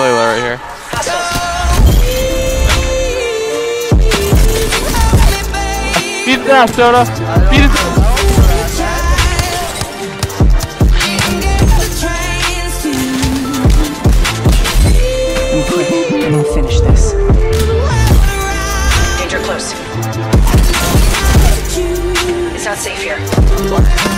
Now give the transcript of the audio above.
really low right here. Beat it down, Soda. Beat it down. And we'll finish this. Danger close. It's not safe here.